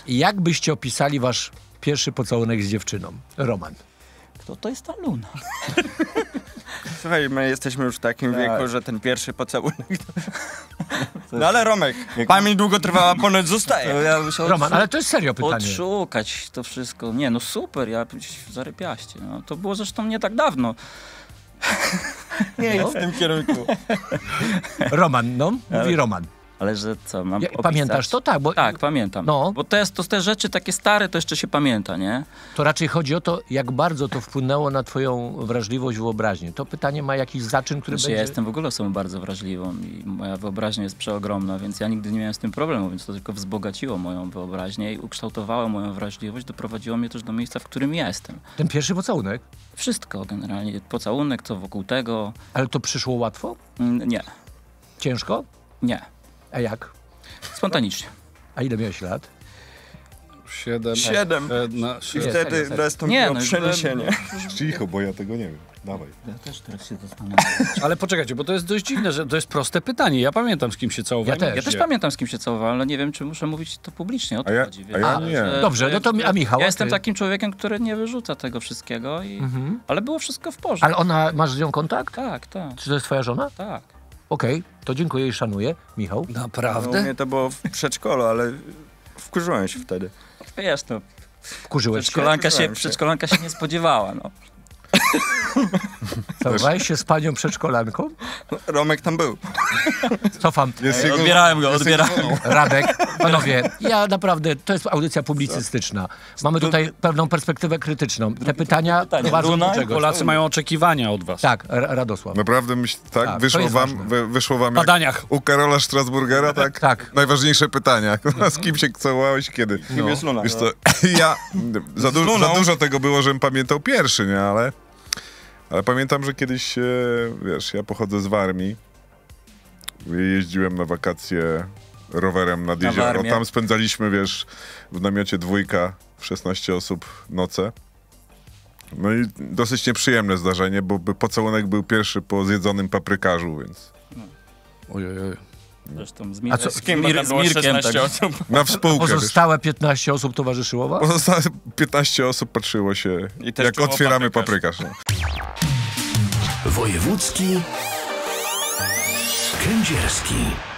Jak byście opisali wasz pierwszy pocałunek z dziewczyną? Roman. Kto to jest ta Luna? Słuchaj, my jesteśmy już w takim wieku, że ten pierwszy pocałunek... No ale Romek, pamięć długo trwała, ponoć zostaje. Roman, ale to jest serio pytanie. Odszukać to wszystko. Nie, no super, ja zarypiaście. No, to było zresztą nie tak dawno. Nie jest w tym kierunku. Roman, no, mówi Roman. Ale że co, mam opisać? Pamiętasz to? Tak, bo... Tak, pamiętam. No. Bo te rzeczy takie stare, to jeszcze się pamięta, nie? To raczej chodzi o to, jak bardzo to wpłynęło na twoją wrażliwość, wyobraźnię. To pytanie ma jakiś zaczyn, który będzie... Ja jestem w ogóle osobą bardzo wrażliwą i moja wyobraźnia jest przeogromna, więc ja nigdy nie miałem z tym problemu, więc to tylko wzbogaciło moją wyobraźnię i ukształtowało moją wrażliwość, doprowadziło mnie też do miejsca, w którym jestem. Ten pierwszy pocałunek? Wszystko generalnie. Pocałunek, co wokół tego. Ale to przyszło łatwo? Nie. Ciężko? Nie. A jak? Spontanicznie. A ile miałeś lat? 7. I wtedy nastąpiło przeniesienie. Cicho, bo ja tego nie wiem. Dawaj. Ja też teraz się zastanawiam. Ale poczekajcie, bo to jest dość dziwne, że to jest proste pytanie. Ja pamiętam, z kim się całowałem. Ja też. Ja też pamiętam, z kim się całowałem, ale nie wiem, czy muszę mówić to publicznie. O to chodzi. A ja nie. Dobrze, no to a Michał? Ja jestem takim człowiekiem, który nie wyrzuca tego wszystkiego, ale było wszystko w porządku. Ale ona, masz z nią kontakt? Tak, tak. Czy to jest twoja żona? Tak. Okej, to dziękuję i szanuję. Michał? No, Naprawdę? u mnie to było w przedszkolu, ale wkurzyłem się wtedy. Wiesz, no, Wkurzyłeś się? przedszkolanka się nie spodziewała, no. Całowałeś się z panią przedszkolanką? Romek tam był. Cofam. Odbierałem go. Radek, panowie, ja naprawdę, to jest audycja publicystyczna. Mamy tutaj pewną perspektywę krytyczną. Te pytania prowadzą do czegoś. Polacy mają oczekiwania od was. Tak, Radosław. Naprawdę tak? Tak, to Wyszło jest wam, wyszło wam W badaniach. jak u Karola Strasburgera, tak? Tak. Najważniejsze pytania. Z kim się całowałeś, kiedy? Kim jest Luna? Wiesz co, ja... Za dużo tego było, żebym pamiętał pierwszy, nie? Ale pamiętam, że kiedyś, wiesz, ja pochodzę z Warmii. Jeździłem na wakacje rowerem nad jezioro. Tam spędzaliśmy, wiesz, w namiocie 2 w 16 osób noce. No i dosyć nieprzyjemne zdarzenie, bo pocałunek był pierwszy po zjedzonym paprykarzu, więc... Ojej. Zresztą z z kim? Tam było Mirkiem, 16 tak. osób. Na współkę, Pozostałe 15 osób towarzyszyło was? Pozostałe 15 osób patrzyło się, I też jak czuło otwieramy paprykarz. paprykarz. No. Wojewódzki Kędzierski.